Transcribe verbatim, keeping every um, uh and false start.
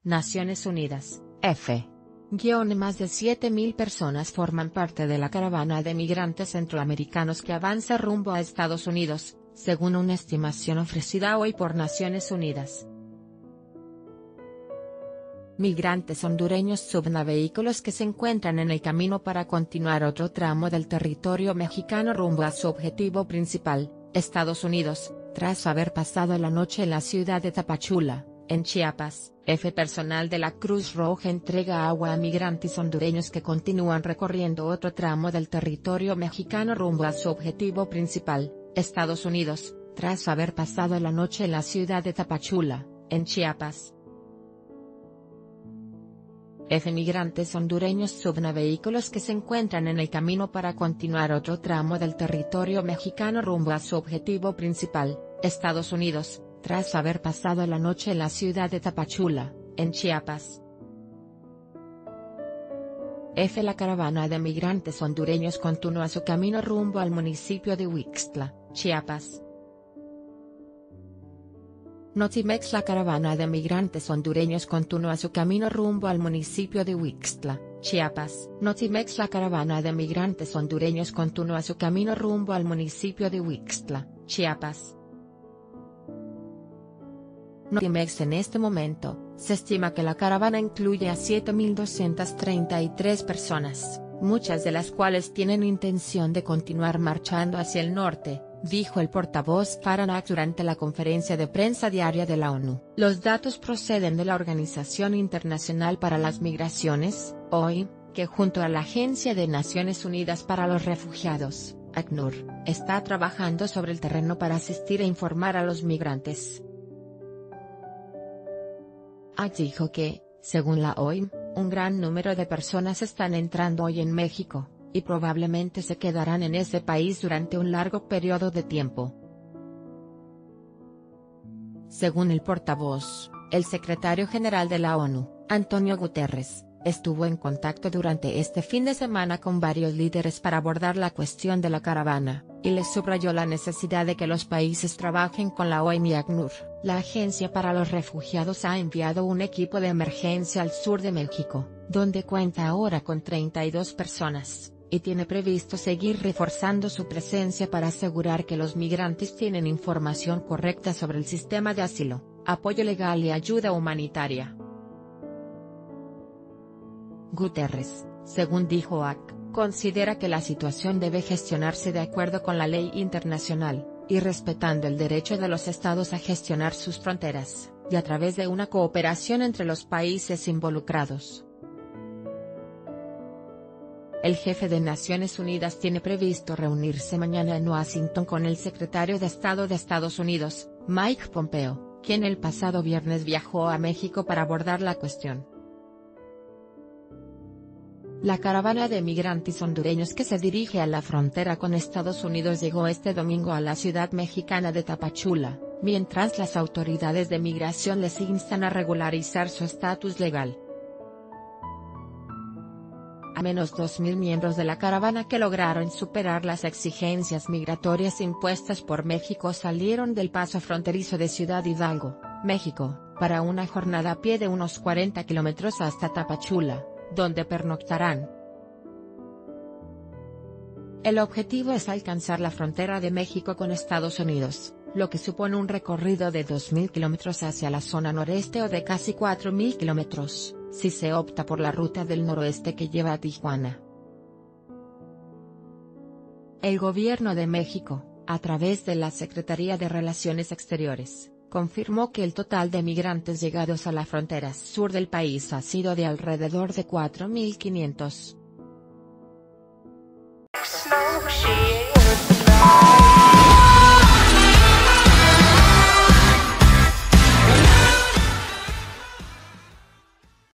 Naciones Unidas, F. Guión más de siete mil personas forman parte de la caravana de migrantes centroamericanos que avanza rumbo a Estados Unidos, según una estimación ofrecida hoy por Naciones Unidas. Migrantes hondureños suben a vehículos que se encuentran en el camino para continuar otro tramo del territorio mexicano rumbo a su objetivo principal, Estados Unidos, tras haber pasado la noche en la ciudad de Tapachula, en Chiapas. F. Personal de la Cruz Roja entrega agua a migrantes hondureños que continúan recorriendo otro tramo del territorio mexicano rumbo a su objetivo principal, Estados Unidos, tras haber pasado la noche en la ciudad de Tapachula, en Chiapas. F. Migrantes hondureños suben a vehículos que se encuentran en el camino para continuar otro tramo del territorio mexicano rumbo a su objetivo principal, Estados Unidos, tras haber pasado la noche en la ciudad de Tapachula, en Chiapas. F. La caravana de migrantes hondureños continúa su camino rumbo al municipio de Huixtla, Chiapas. Notimex. La caravana de migrantes hondureños continúa su camino rumbo al municipio de Huixtla, Chiapas. Notimex. La caravana de migrantes hondureños continúa su camino rumbo al municipio de Huixtla, Chiapas. Notimex. En este momento, se estima que la caravana incluye a siete mil doscientas treinta y tres personas, muchas de las cuales tienen intención de continuar marchando hacia el norte, dijo el portavoz Faranak durante la conferencia de prensa diaria de la ONU. Los datos proceden de la Organización Internacional para las Migraciones, O I M, que junto a la Agencia de Naciones Unidas para los Refugiados, ACNUR, está trabajando sobre el terreno para asistir e informar a los migrantes. A C N dijo que, según la O I M, un gran número de personas están entrando hoy en México, y probablemente se quedarán en ese país durante un largo periodo de tiempo. Según el portavoz, el secretario general de la ONU, Antonio Guterres, estuvo en contacto durante este fin de semana con varios líderes para abordar la cuestión de la caravana, y les subrayó la necesidad de que los países trabajen con la O I M y ACNUR. La Agencia para los Refugiados ha enviado un equipo de emergencia al sur de México, donde cuenta ahora con treinta y dos personas, y tiene previsto seguir reforzando su presencia para asegurar que los migrantes tienen información correcta sobre el sistema de asilo, apoyo legal y ayuda humanitaria. Guterres, según dijo A C N, considera que la situación debe gestionarse de acuerdo con la ley internacional, y respetando el derecho de los estados a gestionar sus fronteras, y a través de una cooperación entre los países involucrados. El jefe de Naciones Unidas tiene previsto reunirse mañana en Washington con el secretario de Estado de Estados Unidos, Mike Pompeo, quien el pasado viernes viajó a México para abordar la cuestión. La caravana de migrantes hondureños que se dirige a la frontera con Estados Unidos llegó este domingo a la ciudad mexicana de Tapachula, mientras las autoridades de migración les instan a regularizar su estatus legal. Al menos dos mil miembros de la caravana que lograron superar las exigencias migratorias impuestas por México salieron del paso fronterizo de Ciudad Hidalgo, México, para una jornada a pie de unos cuarenta kilómetros hasta Tapachula, donde pernoctarán. El objetivo es alcanzar la frontera de México con Estados Unidos, lo que supone un recorrido de dos mil kilómetros hacia la zona noreste o de casi cuatro mil kilómetros, si se opta por la ruta del noroeste que lleva a Tijuana. El Gobierno de México, a través de la Secretaría de Relaciones Exteriores, confirmó que el total de migrantes llegados a la frontera sur del país ha sido de alrededor de cuatro mil quinientos.